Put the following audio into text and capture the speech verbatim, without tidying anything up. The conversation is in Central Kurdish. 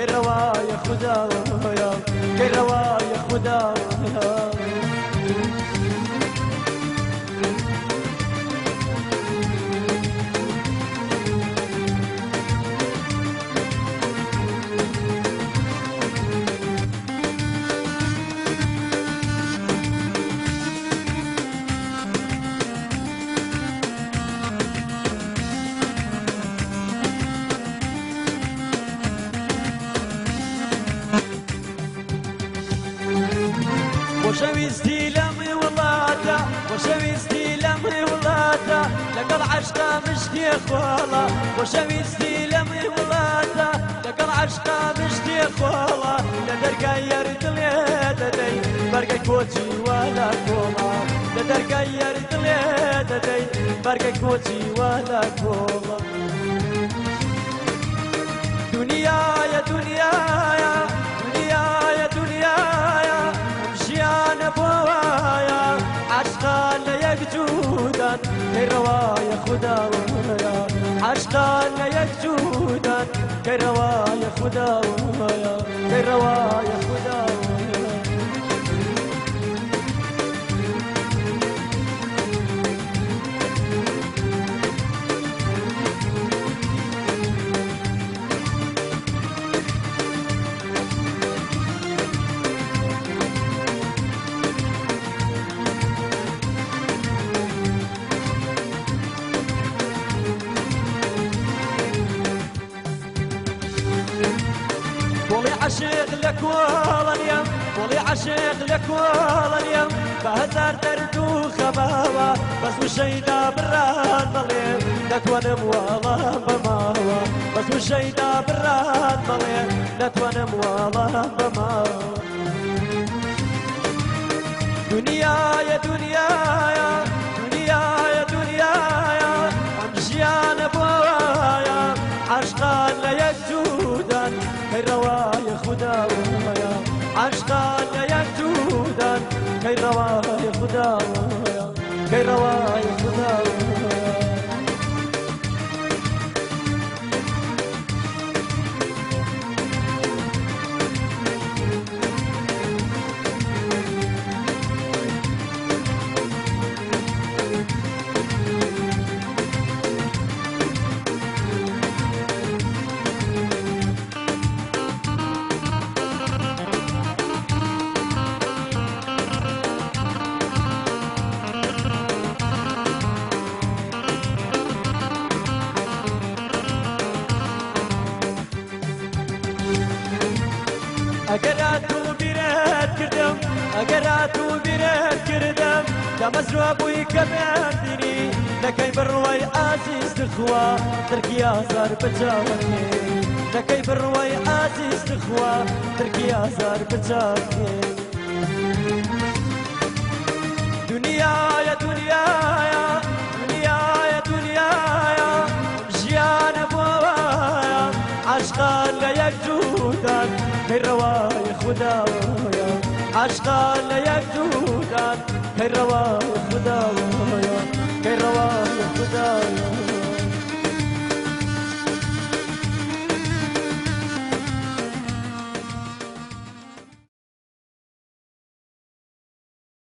كي رواية خدايا كي رواية خدايا وشويستي لمي ولادا وشويستي لمي ولادا لقل عشقا مشتي خوالا وشويستي لمي ولادا لقل عشقا مشتي خوالا لدرقا يرد ليددي برقا كوتي ولا كولا لدرقا يرد ليددي برقا كوتي ولا كولا دنيا يا دنيا يا دنيا يا دنيا يا امشيان بوايا عشقا لا يكجودا كي روايا خدايا عشقا لا يكجودا كي روايا خدايا كي روايا خدايا طولي عشيق لك والله اليوم طولي عشيق لك والله اليوم بهزار درد وخباوة بس وشيدا براد ضليل نتونم والله بماوة بس وشيدا براد ضليل نتونم والله بماوة دنيا يا دنيا يا دنيا يا دنيا يا امشيان بوايا عشقا لا يكجودا كي روايا خدايا عشقا لا يكجودا كي روايا خدايا كي روايا خدايا اقراتو براد كردم اقراتو براد كردم دمزرو ابوي كباندني لكي بروي عزيز تخوا تركي ازار بجاوني لكي بروي عزيز تخوا تركي ازار بجاوني دنيا يا دنيا يا دنيا يا دنيا يا مجيان بوايا عشقا لا يكجودك كي روايا خدايا عشقا لا يكجودك كي روايا خدايا كي روايا خدايا